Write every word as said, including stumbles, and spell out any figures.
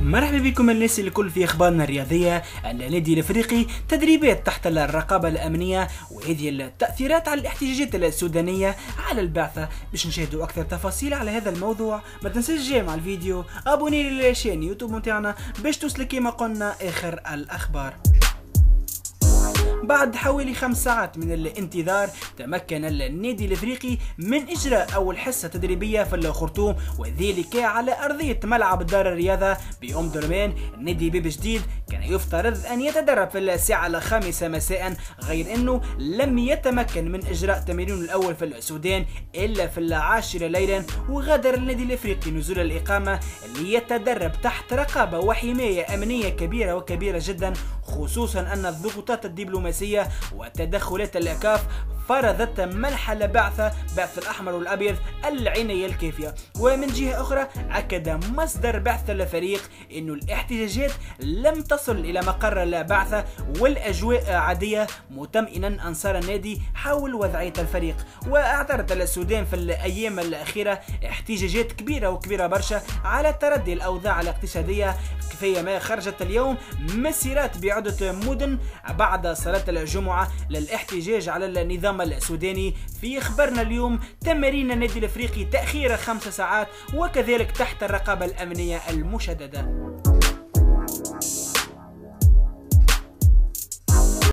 مرحبا بكم الناس الكل في اخبارنا الرياضيه. النادي الافريقي تدريبات تحت الرقابه الامنيه، وهذه التاثيرات على الاحتجاجات السودانيه على البعثه. باش نشاهدوا اكثر تفاصيل على هذا الموضوع، ما تنساش جاي مع الفيديو ابوني للشان يوتيوب نتاعنا باش توصلك كيما قلنا اخر الاخبار. بعد حوالي خمس ساعات من الانتظار تمكن النادي الافريقي من اجراء اول حصه تدريبيه في الخرطوم، وذلك على ارضيه ملعب دار الرياضه بأم درمان. النادي باب جديد كان يفترض ان يتدرب في الساعه الخامسه مساء، غير انه لم يتمكن من اجراء تمرينه الاول في السودان الا في العاشره ليلا، وغادر النادي الافريقي نزول الاقامه ليتدرب تحت رقابه وحمايه امنيه كبيره وكبيره جدا، خصوصا ان الضغوطات الدبلوماسيه وتدخلات الكاف فرضت منح البعثة بعث الأحمر والأبيض العناية الكافية. ومن جهة أخرى أكد مصدر بعث الفريق أن الاحتجاجات لم تصل إلى مقر البعثة والأجواء عادية، مطمئنا أنصار النادي حول وضعية الفريق. واعترض السودان في الأيام الأخيرة احتجاجات كبيرة وكبيرة برشا على تردي الأوضاع الاقتصادية، فيما خرجت اليوم مسيرات بعدة مدن بعد صلاة الجمعة للاحتجاج على النظام السوداني. في اخبارنا اليوم تمارين النادي الافريقي تأخير خمس ساعات، وكذلك تحت الرقابة الأمنية المشددة.